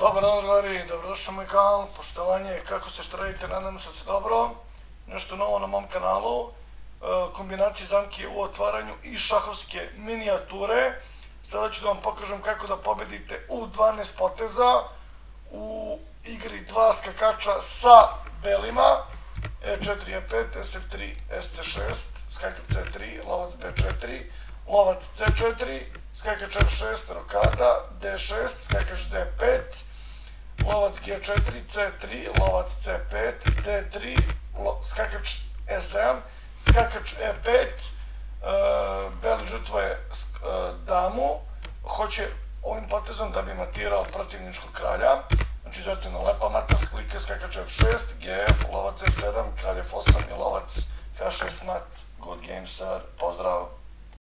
Dobar dan, drugari, dobrodošli u moj kanal, poštovanje, kako se, šta radite, nadam se dobro. Nešto novo na mom kanalu, kombinacije zamke u otvaranju i šahovske minijature. Sada ću da vam pokažem kako da pobedite u 12 poteza u igri 2 skakača sa belima. E4, E5, SF3, SC6, skakač C3, lovac B4, lovac C4, skakač F6, rokada, D6, skakač D5, lovac G4, C3, lovac C5, D3, skakač E7, skakač E5, beli žrtvuje damu, hoće ovim potezom da bi matirao protivničkog kralja, znači izuzetno lepa mata, klika skakač F6, GF, lovac F7, kralj F8 i lovac H6 mat. Good game, sir, pozdrav!